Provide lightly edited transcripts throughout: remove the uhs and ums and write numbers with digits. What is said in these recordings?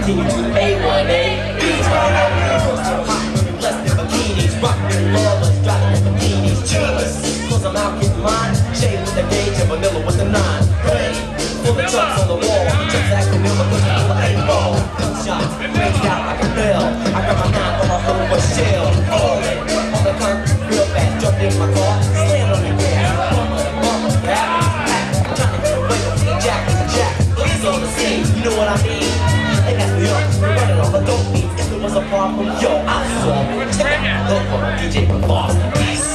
continue to A1A. Beats right out girls, hot, blessed in bikinis, rockin' lovers, dropping bikinis, jealous. Cause I'm out getting mine, shade with the gauge and vanilla with the 9. Hey, full of chunks on the wall, just acronym, a cookie full of 8 ball. Gunshots, ranged out like a bell. I got my 9 on my home with shell. All in, on the concrete, real fast, jumped in my car, slammed on the gas. Bummer, trying to get away with the jack and the jack. Police on the scene, you know what I mean? They got me up, we're running off a dope beat. If there was a problem, yo, I'll solve it. Check out, look for my DJ from Boston.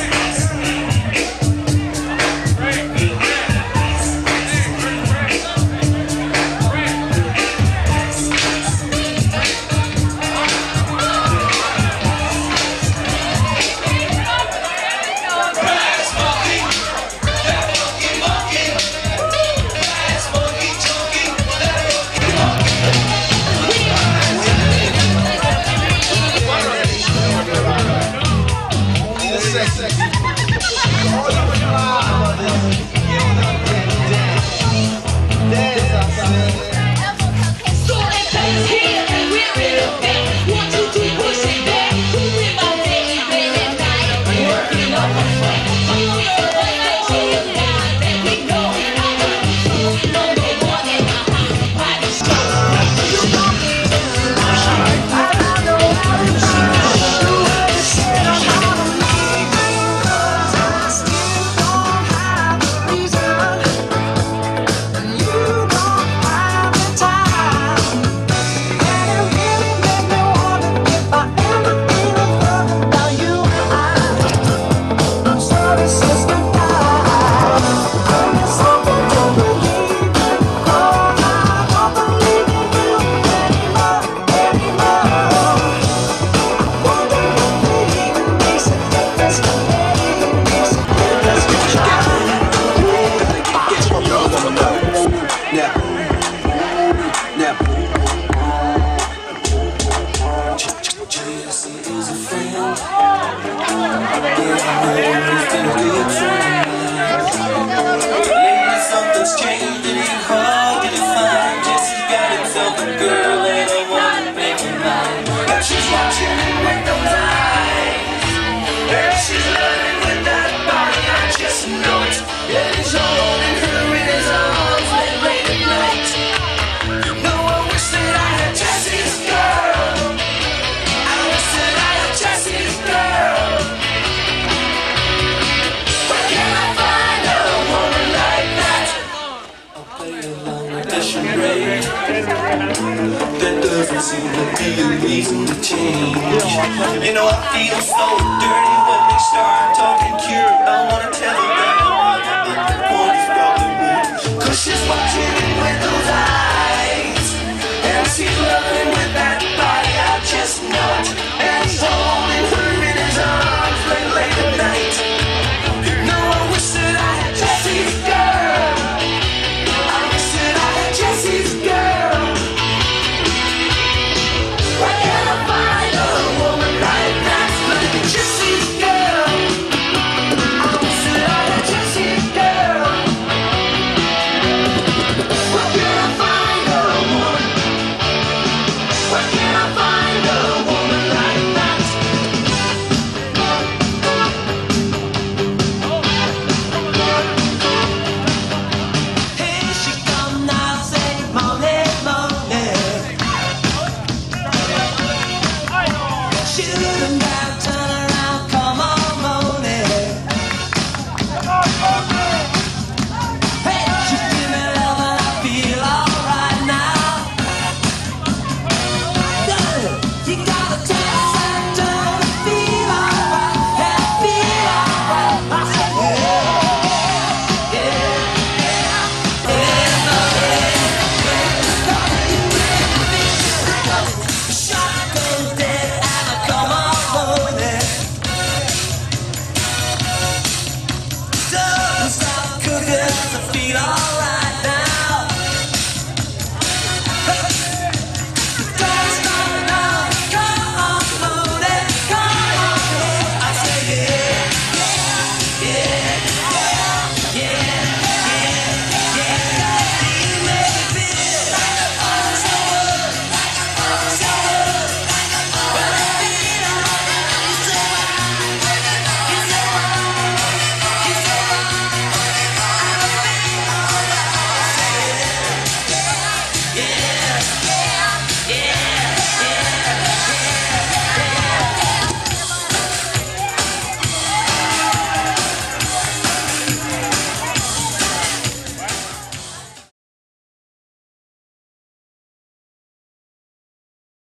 That doesn't seem to be a reason to change. You know I feel so dirty when they start talking cure. I wanna tell them that